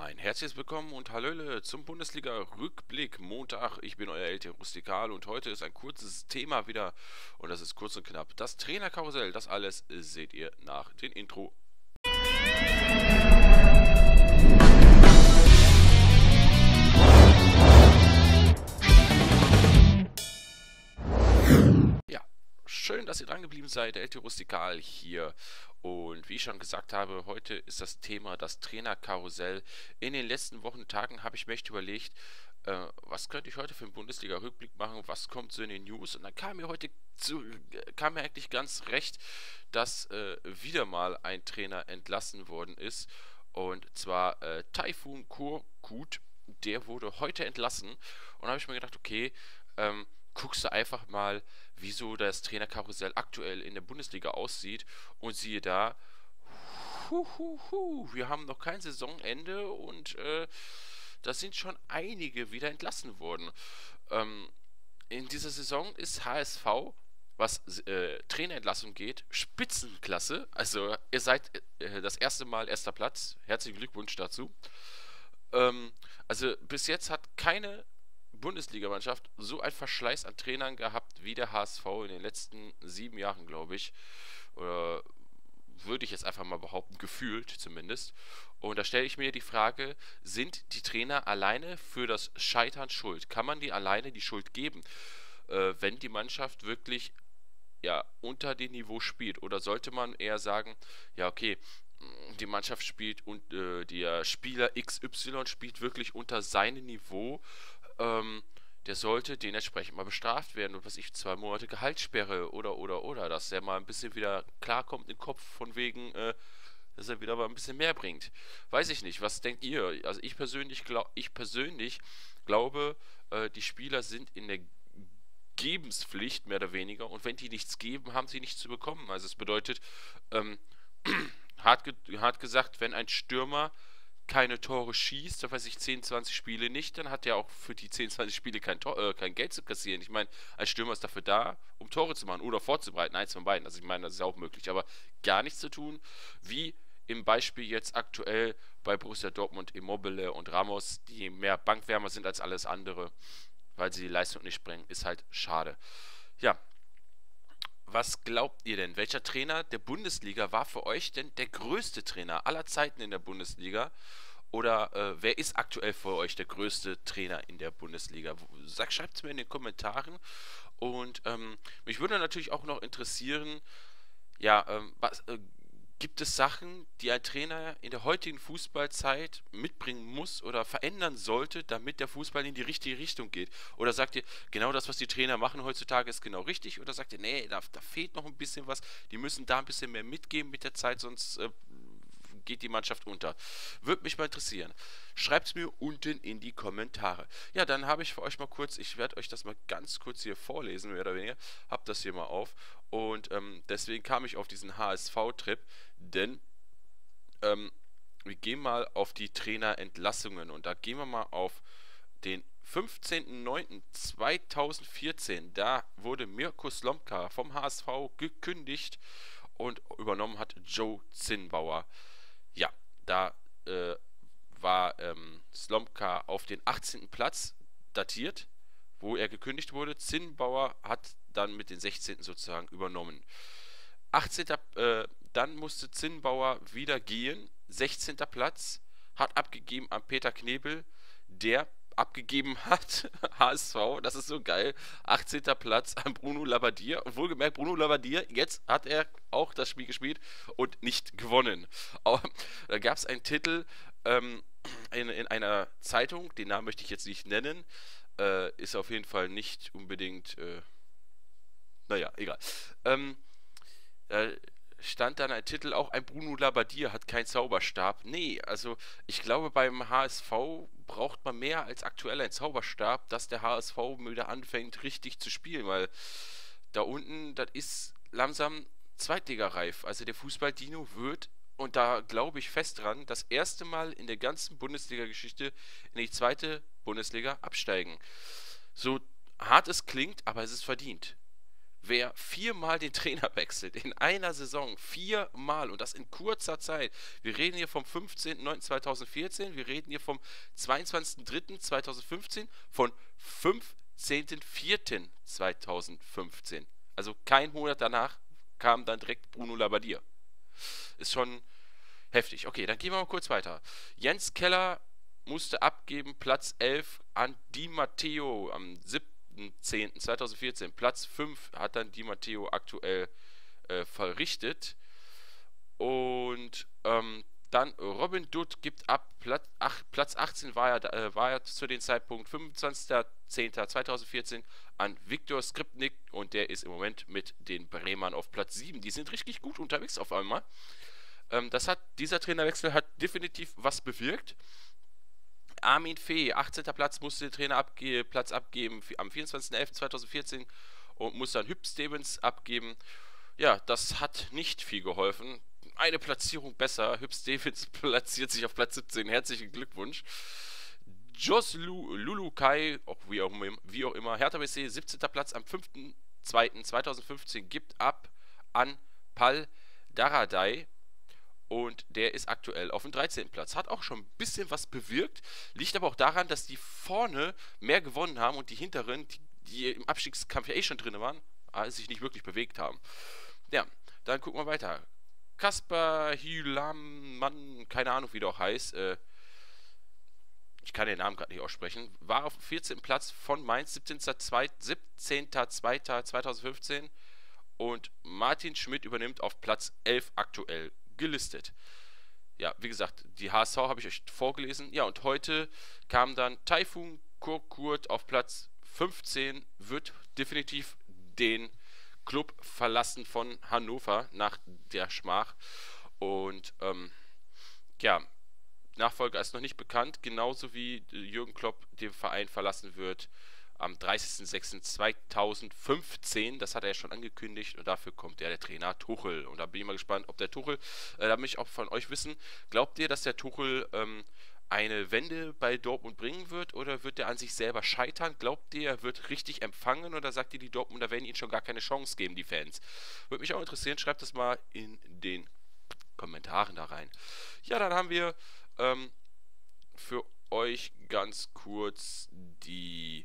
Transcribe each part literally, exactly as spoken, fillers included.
Ein herzliches Willkommen und Hallöle zum Bundesliga-Rückblick Montag. Ich bin euer L T Rustikal und heute ist ein kurzes Thema wieder und das ist kurz und knapp. Das Trainerkarussell, das alles seht ihr nach dem Intro. Ja, schön, dass ihr dran geblieben seid. Der L T Rustikal hier. Und wie ich schon gesagt habe, heute ist das Thema das Trainerkarussell. In den letzten Wochen, Tagen habe ich mir echt überlegt, äh, was könnte ich heute für einen Bundesliga-Rückblick machen, was kommt so in den News. Und dann kam mir heute zu, kam mir eigentlich ganz recht, dass äh, wieder mal ein Trainer entlassen worden ist. Und zwar äh, Tayfun Korkut, der wurde heute entlassen. Und da habe ich mir gedacht, okay, ähm, guckst du einfach mal, wieso das Trainerkarussell aktuell in der Bundesliga aussieht und siehe da, huhuhu, wir haben noch kein Saisonende und äh, da sind schon einige wieder entlassen worden. Ähm, in dieser Saison ist H S V, was äh, Trainerentlassung geht, Spitzenklasse. Also ihr seid äh, das erste Mal erster Platz. Herzlichen Glückwunsch dazu. Ähm, also bis jetzt hat keine Bundesligamannschaft so ein Verschleiß an Trainern gehabt wie der H S V in den letzten sieben Jahren, glaube ich. Oder würde ich jetzt einfach mal behaupten, gefühlt zumindest. Und da stelle ich mir die Frage, sind die Trainer alleine für das Scheitern schuld? Kann man die alleine die Schuld geben, äh, wenn die Mannschaft wirklich ja, unter dem Niveau spielt? Oder sollte man eher sagen, ja, okay, die Mannschaft spielt und äh, der Spieler X Y spielt wirklich unter seinem Niveau, ähm, der sollte dementsprechend mal bestraft werden und was ich, zwei Monate Gehaltssperre oder oder oder, dass der mal ein bisschen wieder klarkommt im Kopf von wegen, äh, dass er wieder mal ein bisschen mehr bringt. Weiß ich nicht, was denkt ihr? Also ich persönlich glaub, ich persönlich glaube, äh, die Spieler sind in der Gebenspflicht, mehr oder weniger, und wenn die nichts geben, haben sie nichts zu bekommen. Also es bedeutet, ähm, hart, ge hart gesagt, wenn ein Stürmer keine Tore schießt, da weiß ich, zehn, zwanzig Spiele nicht, dann hat er auch für die zehn, zwanzig Spiele kein, Tor, äh, kein Geld zu kassieren. Ich meine, ein Stürmer ist dafür da, um Tore zu machen oder vorzubereiten, eins von beiden. Also ich meine, das ist auch möglich, aber gar nichts zu tun, wie im Beispiel jetzt aktuell bei Borussia Dortmund Immobile und Ramos, die mehr Bankwärmer sind als alles andere, weil sie die Leistung nicht bringen, ist halt schade. Ja, was glaubt ihr denn? Welcher Trainer der Bundesliga war für euch denn der größte Trainer aller Zeiten in der Bundesliga? Oder äh, wer ist aktuell für euch der größte Trainer in der Bundesliga? Schreibt es mir in den Kommentaren. Und ähm, mich würde natürlich auch noch interessieren, ja, ähm, was, äh, gibt es Sachen, die ein Trainer in der heutigen Fußballzeit mitbringen muss oder verändern sollte, damit der Fußball in die richtige Richtung geht? Oder sagt ihr, genau das, was die Trainer machen heutzutage, ist genau richtig? Oder sagt ihr, nee, da, da fehlt noch ein bisschen was, die müssen da ein bisschen mehr mitgeben mit der Zeit, sonst äh, geht die Mannschaft unter? Würde mich mal interessieren. Schreibt es mir unten in die Kommentare. Ja, dann habe ich für euch mal kurz, ich werde euch das mal ganz kurz hier vorlesen, mehr oder weniger. Hab das hier mal auf. Und ähm, deswegen kam ich auf diesen H S V-Trip, denn ähm, wir gehen mal auf die Trainerentlassungen und da gehen wir mal auf den fünfzehnten neunten zweitausendvierzehn. Da wurde Mirko Slomka vom H S V gekündigt und übernommen hat Joe Zinnbauer. Ja, da äh, war ähm, Slomka auf den achtzehnten Platz datiert, wo er gekündigt wurde. Zinnbauer hat dann mit den sechzehnten sozusagen übernommen. achtzehnten Äh, dann musste Zinnbauer wieder gehen. sechzehnten Platz, hat abgegeben an Peter Knebel, der abgegeben hat, H S V, das ist so geil, achtzehnten Platz an Bruno Labbadia. Und wohlgemerkt, Bruno Labbadia, jetzt hat er auch das Spiel gespielt und nicht gewonnen. Aber, da gab es einen Titel ähm, in, in einer Zeitung, den Namen möchte ich jetzt nicht nennen, äh, ist auf jeden Fall nicht unbedingt, äh, naja, egal. Ähm, äh, stand dann ein Titel, auch ein Bruno Labbadia hat keinen Zauberstab. Nee, also ich glaube, beim H S V braucht man mehr als aktuell einen Zauberstab, dass der H S V wieder anfängt richtig zu spielen, weil da unten, das ist langsam Zweitligareif. Also der Fußball-Dino wird, und da glaube ich fest dran, das erste Mal in der ganzen Bundesliga-Geschichte in die zweite Bundesliga absteigen. So hart es klingt, aber es ist verdient. wer viermal den Trainer wechselt in einer Saison, viermal und das in kurzer Zeit. Wir reden hier vom fünfzehnten neunten zweitausendvierzehn, wir reden hier vom zweiundzwanzigsten dritten zweitausendfünfzehn, von fünfzehnten vierten zweitausendfünfzehn. Also kein Monat danach kam dann direkt Bruno Labbadia. Ist schon heftig. Okay, dann gehen wir mal kurz weiter. Jens Keller musste abgeben, Platz elf an Di Matteo am siebten zehnten zweitausendvierzehn. Platz fünf hat dann Di Matteo aktuell äh, verrichtet. Und ähm, dann Robin Dutt gibt ab, Platz, ach, Platz achtzehn war er, äh, war er zu dem Zeitpunkt fünfundzwanzigsten zehnten zweitausendvierzehn an Viktor Skripnik und der ist im Moment mit den Bremern auf Platz sieben. Die sind richtig gut unterwegs auf einmal. Ähm, das hat, dieser Trainerwechsel hat definitiv was bewirkt. Armin Fee, achtzehnten Platz, musste den Trainer abge Platz abgeben am vierundzwanzigsten elften zweitausendvierzehn und musste dann Hüb Stevens abgeben. Ja, das hat nicht viel geholfen. Eine Platzierung besser. Hüb Stevens platziert sich auf Platz siebzehn. Herzlichen Glückwunsch. Jos Lulukai, auch wie, auch wie auch immer, Hertha B S C, siebzehnten Platz am fünften zweiten zweitausendfünfzehn, gibt ab an Pal Dardai. Und der ist aktuell auf dem dreizehnten Platz. Hat auch schon ein bisschen was bewirkt. Liegt aber auch daran, dass die vorne mehr gewonnen haben und die hinteren, die, die im Abstiegskampf ja eh schon drin waren, sich nicht wirklich bewegt haben. Ja, dann gucken wir weiter. Kaspar Hülamann, keine Ahnung wie der auch heißt, äh, ich kann den Namen gerade nicht aussprechen, war auf dem vierzehnten Platz von Mainz, siebzehnten zweiten zweitausendfünfzehn und Martin Schmidt übernimmt auf Platz elf aktuell gelistet. Ja, wie gesagt, die H S V habe ich euch vorgelesen. Ja, und heute kam dann Taifun Korkut auf Platz fünfzehn, wird definitiv den Club verlassen von Hannover nach der Schmach. Und ähm, ja, Nachfolger ist noch nicht bekannt, genauso wie Jürgen Klopp den Verein verlassen wird am dreißigsten sechsten zweitausendfünfzehn. Das hat er ja schon angekündigt und dafür kommt ja der Trainer Tuchel. Und da bin ich mal gespannt, ob der Tuchel, äh, da möchte ich auch von euch wissen, glaubt ihr, dass der Tuchel ähm, eine Wende bei Dortmund bringen wird oder wird er an sich selber scheitern? Glaubt ihr, er wird richtig empfangen oder sagt ihr, die Dortmunder werden ihm schon gar keine Chance geben, die Fans? Würde mich auch interessieren, schreibt das mal in den Kommentaren da rein. Ja, dann haben wir ähm, für euch ganz kurz die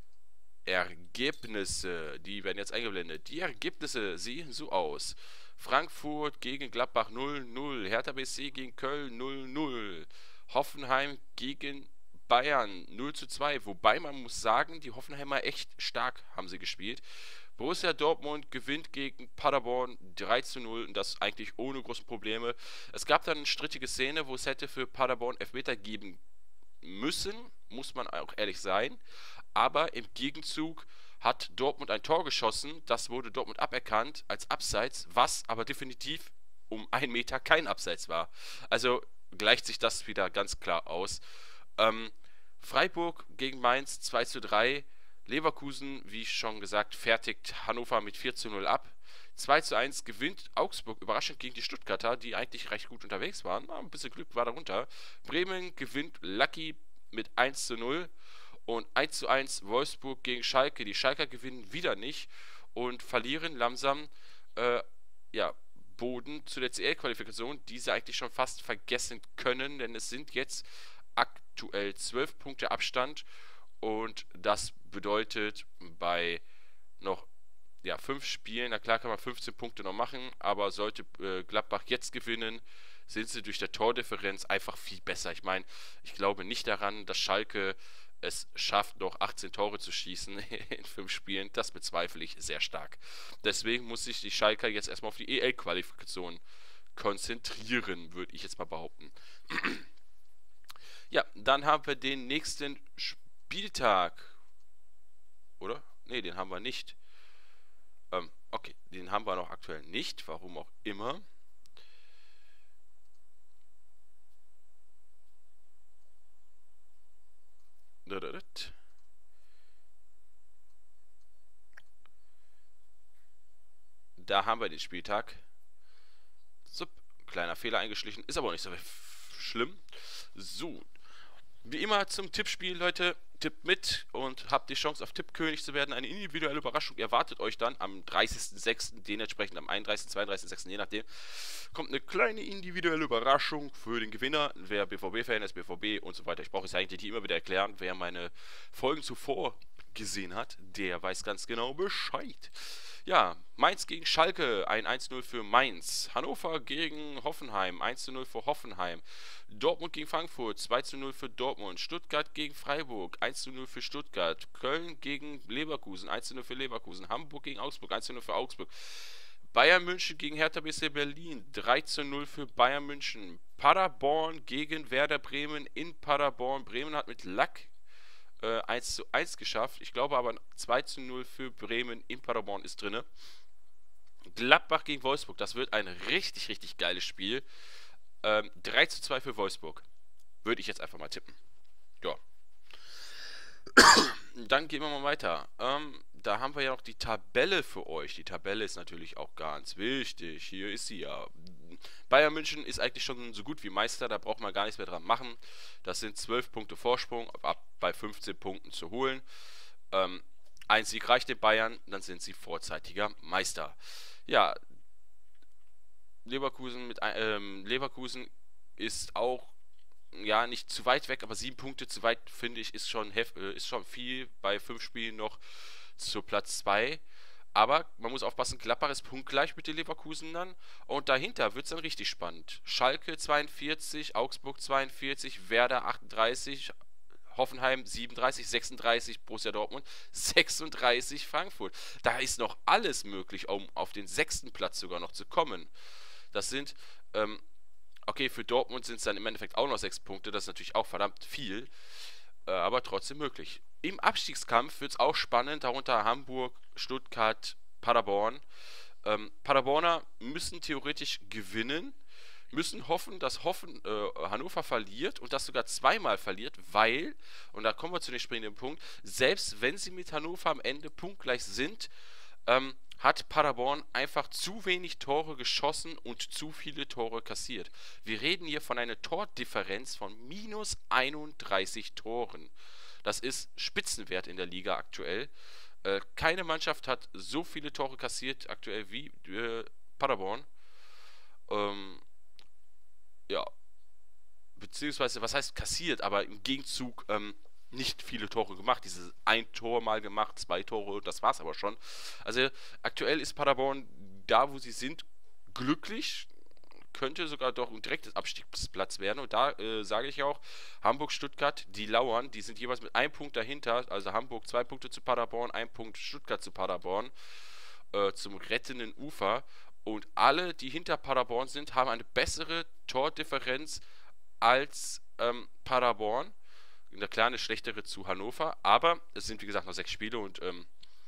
Ergebnisse, die werden jetzt eingeblendet. Die Ergebnisse sehen so aus. Frankfurt gegen Gladbach null null, Hertha B S C gegen Köln null null, Hoffenheim gegen Bayern null zu zwei, wobei man muss sagen, die Hoffenheimer echt stark haben sie gespielt. Borussia Dortmund gewinnt gegen Paderborn drei zu null und das eigentlich ohne große Probleme. Es gab dann eine strittige Szene, wo es hätte für Paderborn Elfmeter geben müssen, muss man auch ehrlich sein. Aber im Gegenzug hat Dortmund ein Tor geschossen, das wurde Dortmund aberkannt als Abseits, was aber definitiv um einen Meter kein Abseits war. Also gleicht sich das wieder ganz klar aus. Ähm, Freiburg gegen Mainz zwei zu drei, Leverkusen, wie schon gesagt, fertigt Hannover mit vier zu null ab. zwei zu eins gewinnt Augsburg überraschend gegen die Stuttgarter, die eigentlich recht gut unterwegs waren. Ein bisschen Glück war darunter. Bremen gewinnt Lucky mit eins zu null. Und eins zu eins Wolfsburg gegen Schalke. Die Schalker gewinnen wieder nicht und verlieren langsam äh, ja, Boden zu der C L-Qualifikation, die sie eigentlich schon fast vergessen können, denn es sind jetzt aktuell zwölf Punkte Abstand und das bedeutet bei noch ja, fünf Spielen, na klar kann man fünfzehn Punkte noch machen, aber sollte äh, Gladbach jetzt gewinnen, sind sie durch der Tordifferenz einfach viel besser. Ich meine, ich glaube nicht daran, dass Schalke es schafft, noch achtzehn Tore zu schießen in fünf Spielen. Das bezweifle ich sehr stark. Deswegen muss sich die Schalker jetzt erstmal auf die E L-Qualifikation konzentrieren, würde ich jetzt mal behaupten. Ja, dann haben wir den nächsten Spieltag. Oder? Ne, den haben wir nicht. Ähm, okay, den haben wir noch aktuell nicht. Warum auch immer. Da haben wir den Spieltag. So, kleiner Fehler eingeschlichen, ist aber auch nicht so schlimm. So, wie immer zum Tippspiel, Leute. tippt mit und habt die Chance auf Tippkönig zu werden. Eine individuelle Überraschung erwartet euch dann am dreißigsten sechsten, dementsprechend am einunddreißigsten, zweiunddreißigsten sechsten, je nachdem. Kommt eine kleine individuelle Überraschung für den Gewinner. Wer B V B-Fan ist, B V B und so weiter. Ich brauche es eigentlich nicht immer wieder erklären. Wer meine Folgen zuvor gesehen hat, der weiß ganz genau Bescheid. Ja, Mainz gegen Schalke, ein eins zu null für Mainz. Hannover gegen Hoffenheim, eins zu null für Hoffenheim. Dortmund gegen Frankfurt, zwei zu null für Dortmund. Stuttgart gegen Freiburg, eins zu null für Stuttgart. Köln gegen Leverkusen, eins zu null für Leverkusen. Hamburg gegen Augsburg, eins zu null für Augsburg. Bayern München gegen Hertha B S C Berlin, drei zu null für Bayern München. Paderborn gegen Werder Bremen in Paderborn. Bremen hat mit Lack äh, eins zu eins geschafft. Ich glaube aber zwei zu null für Bremen in Paderborn ist drin. Gladbach gegen Wolfsburg, das wird ein richtig, richtig geiles Spiel. Ähm, drei zu zwei für Wolfsburg. Würde ich jetzt einfach mal tippen. Ja. Dann gehen wir mal weiter. Ähm, da haben wir ja noch die Tabelle für euch. Die Tabelle ist natürlich auch ganz wichtig. Hier ist sie ja. Bayern München ist eigentlich schon so gut wie Meister. Da braucht man gar nichts mehr dran machen. Das sind zwölf Punkte Vorsprung, ab bei fünfzehn Punkten zu holen. Ähm, ein Sieg reicht den Bayern, dann sind sie vorzeitiger Meister. Ja, Leverkusen mit ähm, Leverkusen ist auch ja nicht zu weit weg, aber sieben Punkte zu weit, finde ich, ist schon hef äh, ist schon viel bei fünf Spielen noch zu Platz zwei. Aber man muss aufpassen, Gladbach ist punktgleich mit den Leverkusenern und dahinter wird es dann richtig spannend. Schalke zweiundvierzig, Augsburg zweiundvierzig, Werder achtunddreißig, Hoffenheim siebenunddreißig, sechsunddreißig, Borussia Dortmund sechsunddreißig, Frankfurt. Da ist noch alles möglich, um auf den sechsten Platz sogar noch zu kommen. Das sind, ähm, okay, für Dortmund sind es dann im Endeffekt auch noch sechs Punkte. Das ist natürlich auch verdammt viel, äh, aber trotzdem möglich. Im Abstiegskampf wird es auch spannend, darunter Hamburg, Stuttgart, Paderborn. Ähm, Paderborner müssen theoretisch gewinnen, müssen hoffen, dass Hoffen, äh, Hannover verliert und das sogar zweimal verliert, weil, und da kommen wir zu dem springenden Punkt, selbst wenn sie mit Hannover am Ende punktgleich sind, ähm, hat Paderborn einfach zu wenig Tore geschossen und zu viele Tore kassiert. Wir reden hier von einer Tordifferenz von minus einunddreißig Toren. Das ist Spitzenwert in der Liga aktuell. Äh, keine Mannschaft hat so viele Tore kassiert aktuell wie äh, Paderborn. Ähm, ja, beziehungsweise, was heißt kassiert, aber im Gegenzug ähm, nicht viele Tore gemacht. Dieses ein Tor mal gemacht, zwei Tore, das war's aber schon. Also aktuell ist Paderborn da, wo sie sind, glücklich. Könnte sogar doch ein direktes Abstiegsplatz werden. Und da äh, sage ich auch, Hamburg, Stuttgart, die lauern, die sind jeweils mit einem Punkt dahinter. Also Hamburg zwei Punkte zu Paderborn, ein Punkt Stuttgart zu Paderborn, äh, zum rettenden Ufer. Und alle, die hinter Paderborn sind, haben eine bessere Tordifferenz als ähm, Paderborn. Eine kleine schlechtere zu Hannover. Aber es sind wie gesagt noch sechs Spiele und ähm,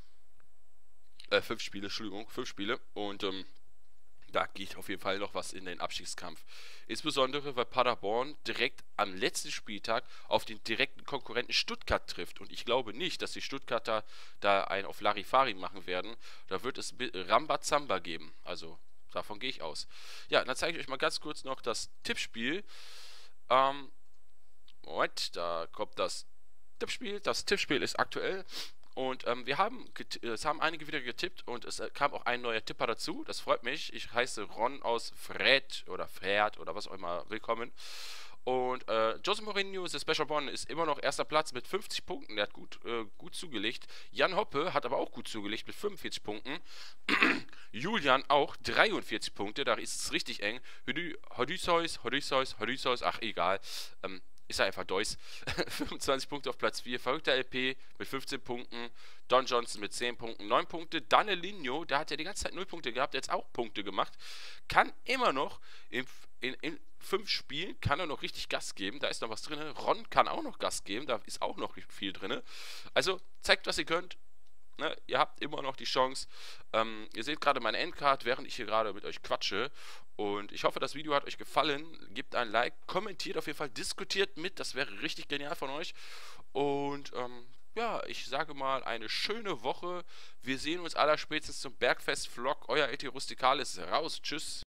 äh, fünf Spiele, Entschuldigung, fünf Spiele. Und ähm, da geht auf jeden Fall noch was in den Abstiegskampf. Insbesondere, weil Paderborn direkt am letzten Spieltag auf den direkten Konkurrenten Stuttgart trifft. Und ich glaube nicht, dass die Stuttgarter da einen auf Larifari machen werden. Da wird es Rambazamba geben. Also davon gehe ich aus. Ja, dann zeige ich euch mal ganz kurz noch das Tippspiel. Ähm, Moment, da kommt das Tippspiel. Das Tippspiel ist aktuell. Und ähm, wir haben, es haben einige wieder getippt und es äh, kam auch ein neuer Tipper dazu. Das freut mich. Ich heiße Ron aus Fred oder Fred oder was auch immer. Willkommen. Und äh, Jose Mourinho, der Special Bonn, ist immer noch erster Platz mit fünfzig Punkten. Der hat gut, äh, gut zugelegt. Jan Hoppe hat aber auch gut zugelegt mit fünfundvierzig Punkten. Julian auch dreiundvierzig Punkte. Da ist es richtig eng. Hodysseus, Hodysseus, Hodysseus, ach egal. Ähm, Ist ja einfach Deus. fünfundzwanzig Punkte auf Platz vier. Verrückter L P mit fünfzehn Punkten. Don Johnson mit zehn Punkten. neun Punkte. Dannelinho, der hat ja die ganze Zeit null Punkte gehabt. Der hat jetzt auch Punkte gemacht. Kann immer noch in, in, in fünf Spielen kann er noch richtig Gas geben. Da ist noch was drin. Ron kann auch noch Gas geben. Da ist auch noch viel drin. Also zeigt, was ihr könnt. Ne, ihr habt immer noch die Chance. Ähm, ihr seht gerade meine Endcard, während ich hier gerade mit euch quatsche. Und ich hoffe, das Video hat euch gefallen. Gebt ein Like, kommentiert auf jeden Fall, diskutiert mit. Das wäre richtig genial von euch. Und ähm, ja, ich sage mal, eine schöne Woche. Wir sehen uns allerspätestens zum Bergfest-Vlog. Euer E T Rustikal ist raus. Tschüss.